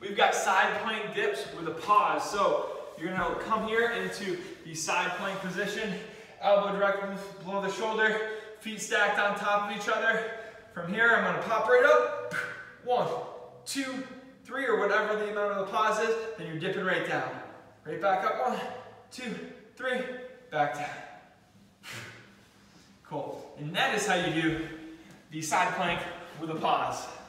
we've got side plank dips with a pause. So you're gonna come here into the side plank position, elbow directly below the shoulder, feet stacked on top of each other. From here, I'm gonna pop right up. 1, 2, 3, or whatever the amount of the pause is, then you're dipping right down. Right back up, 1, 2, 3, back down. Cool. And that is how you do the side plank with a pause.